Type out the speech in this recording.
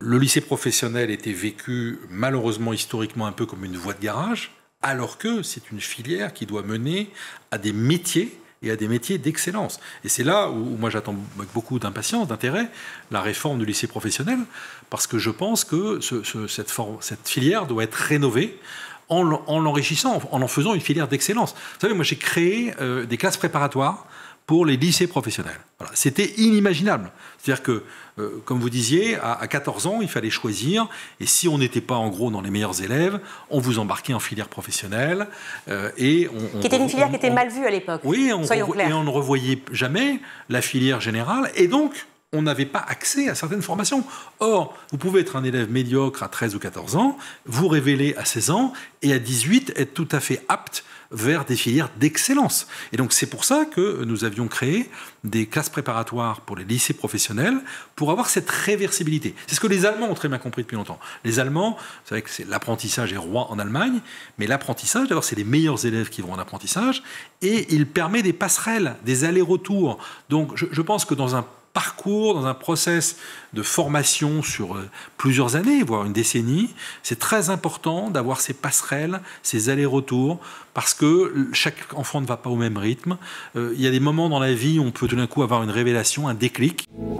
le lycée professionnel était vécu malheureusement historiquement un peu comme une voie de garage, alors que c'est une filière qui doit mener à des métiers et à des métiers d'excellence. Et c'est là où moi j'attends avec beaucoup d'impatience, d'intérêt, la réforme du lycée professionnel, parce que je pense que cette filière doit être rénovée en l'enrichissant, en faisant une filière d'excellence. Vous savez, moi j'ai créé des classes préparatoires pour les lycées professionnels. Voilà. C'était inimaginable. C'est-à-dire que, comme vous disiez, à 14 ans, il fallait choisir, et si on n'était pas en gros dans les meilleurs élèves, on vous embarquait en filière professionnelle. Qui était une filière qui était mal vue à l'époque, oui, soyons clairs. Et on ne revoyait jamais la filière générale, et donc on n'avait pas accès à certaines formations. Or, vous pouvez être un élève médiocre à 13 ou 14 ans, vous révéler à 16 ans, et à 18, être tout à fait apte vers des filières d'excellence. Et donc c'est pour ça que nous avions créé des classes préparatoires pour les lycées professionnels pour avoir cette réversibilité. C'est ce que les Allemands ont très bien compris depuis longtemps. Les Allemands, vous savez que l'apprentissage est roi en Allemagne, mais l'apprentissage, d'abord, c'est les meilleurs élèves qui vont en apprentissage, et il permet des passerelles, des allers-retours. Donc je pense que dans un parcours, dans un process de formation sur plusieurs années, voire une décennie, c'est très important d'avoir ces passerelles, ces allers-retours, parce que chaque enfant ne va pas au même rythme. Il y a des moments dans la vie où on peut tout d'un coup avoir une révélation, un déclic.